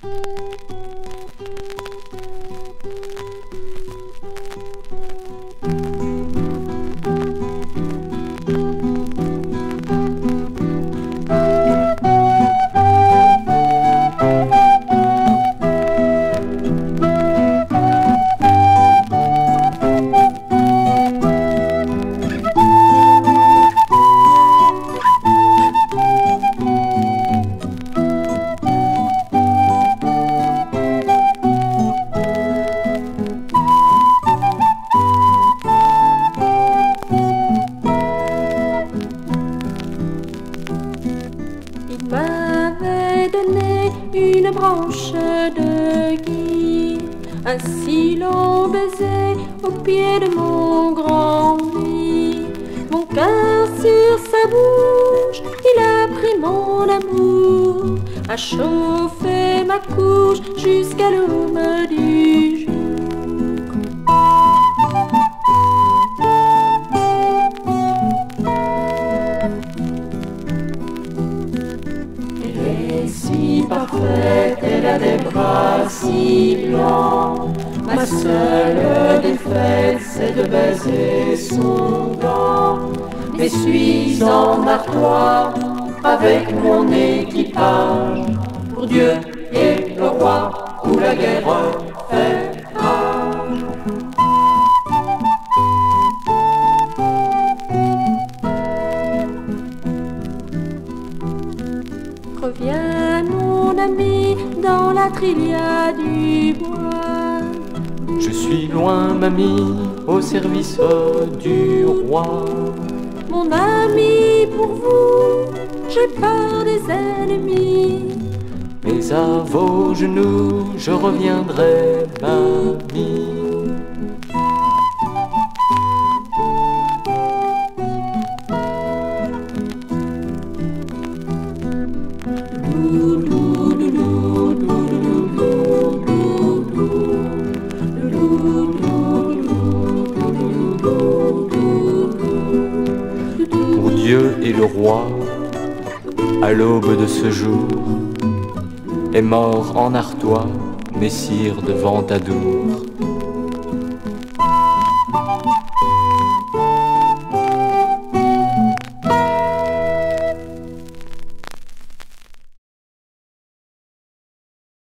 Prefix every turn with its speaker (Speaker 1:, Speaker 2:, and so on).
Speaker 1: Il m'avait donné une branche de gui, un si long baiser au pied de mon grand lit. Mon cœur sur sa bouche, il a pris mon amour, a chauffé ma couche jusqu'à l'aube du jour. Si parfaite, elle a des bras si blancs. Ma seule défaite, c'est de baiser son gant. Mais suis en martoir avec mon équipage, pour Dieu et le roi, où la guerre fait rage. Reviens mon ami dans la trillia du bois.
Speaker 2: Je suis loin, mamie, au service du roi.
Speaker 1: Mon ami, pour vous, j'ai peur des ennemis.
Speaker 2: Mais à vos genoux, je reviendrai, mamie. Pour Dieu et le roi, à l'aube de ce jour, est mort en Artois, messire de Ventadour.